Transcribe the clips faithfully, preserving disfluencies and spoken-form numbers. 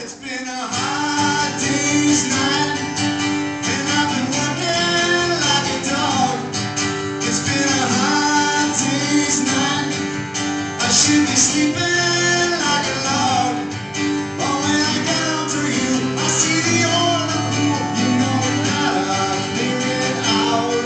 It's been a hard day's night, and I've been working like a dog. It's been a hard day's night, I should be sleeping like a log. But when I get home to you, I see the order rule. You know we gotta figure it out.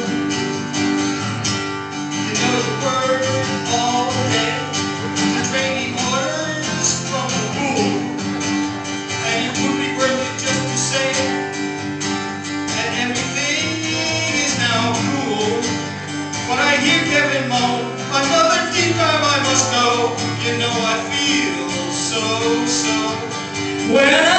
You know the word all day, and bringing orders from the rule. And it would be worth it just to say that everything is now cool. When I hear Kevin moan, another deep dive I must go. You know I feel so, so. When